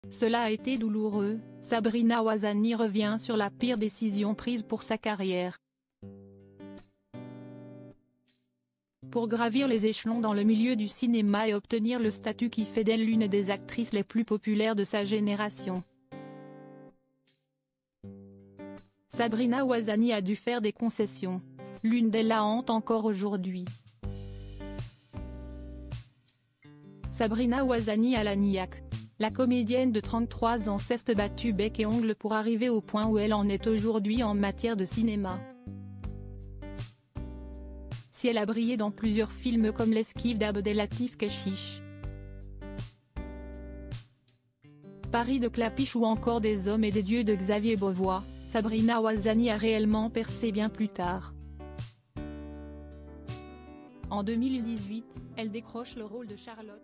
Cela a été douloureux, Sabrina Ouazani revient sur la pire décision prise pour sa carrière. Pour gravir les échelons dans le milieu du cinéma et obtenir le statut qui fait d'elle l'une des actrices les plus populaires de sa génération. Sabrina Ouazani a dû faire des concessions. L'une d'elles la hante encore aujourd'hui. Sabrina Ouazani à l'Agnac. La comédienne de 33 ans s'est battue bec et ongles pour arriver au point où elle en est aujourd'hui en matière de cinéma. Si elle a brillé dans plusieurs films comme L'Esquive d'Abdelatif Kechiche, Paris de Clapiche ou encore Des hommes et des dieux de Xavier Beauvois, Sabrina Ouazani a réellement percé bien plus tard. En 2018, elle décroche le rôle de Charlotte.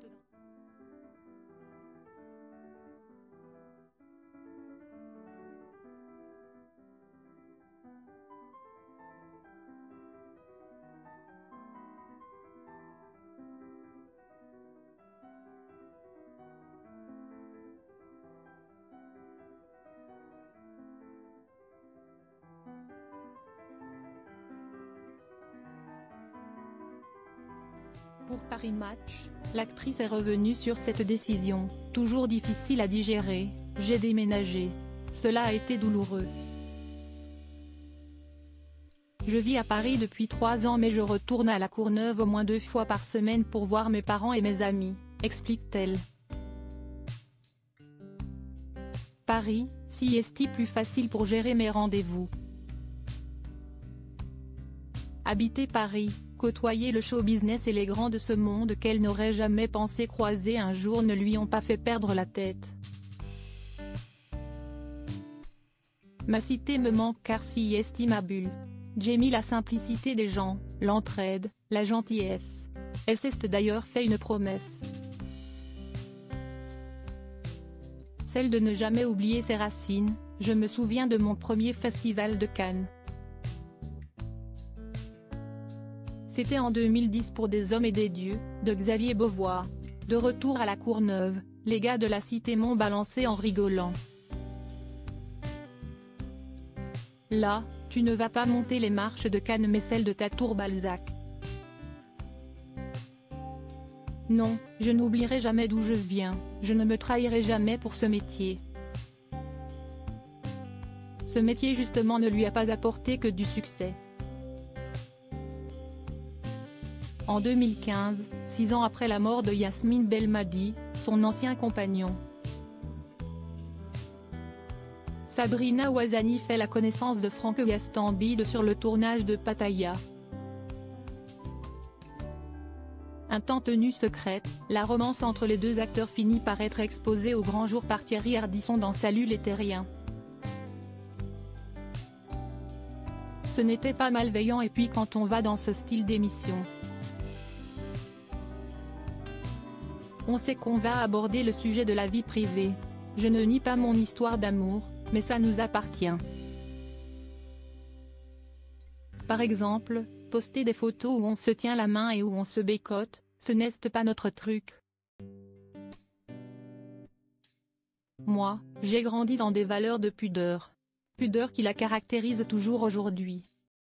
Pour Paris Match, l'actrice est revenue sur cette décision, toujours difficile à digérer. J'ai déménagé. Cela a été douloureux. Je vis à Paris depuis 3 ans mais je retourne à La Courneuve au moins 2 fois par semaine pour voir mes parents et mes amis, explique-t-elle. Paris, si est-il plus facile pour gérer mes rendez-vous. Habiter Paris, côtoyer le show business et les grands de ce monde qu'elle n'aurait jamais pensé croiser un jour ne lui ont pas fait perdre la tête. Ma cité me manque car si est ma bulle. J'aime la simplicité des gens, l'entraide, la gentillesse. Elle s'est d'ailleurs fait une promesse. Celle de ne jamais oublier ses racines. Je me souviens de mon premier festival de Cannes. C'était en 2010 pour Des hommes et des dieux, de Xavier Beauvois. De retour à La Courneuve, les gars de la cité m'ont balancé en rigolant. Là, tu ne vas pas monter les marches de Cannes mais celles de ta tour Balzac. Non, je n'oublierai jamais d'où je viens, je ne me trahirai jamais pour ce métier. Ce métier justement ne lui a pas apporté que du succès. En 2015, 6 ans après la mort de Yasmine Belmadi, son ancien compagnon, Sabrina Ouazani fait la connaissance de Franck Gastambide sur le tournage de Pattaya. Un temps tenue secrète, la romance entre les deux acteurs finit par être exposée au grand jour par Thierry Ardisson dans Salut les Terriens. Ce n'était pas malveillant et puis quand on va dans ce style d'émission, on sait qu'on va aborder le sujet de la vie privée. Je ne nie pas mon histoire d'amour, mais ça nous appartient. Par exemple, poster des photos où on se tient la main et où on se bécote, ce n'est pas notre truc. Moi, j'ai grandi dans des valeurs de pudeur. Pudeur qui la caractérise toujours aujourd'hui.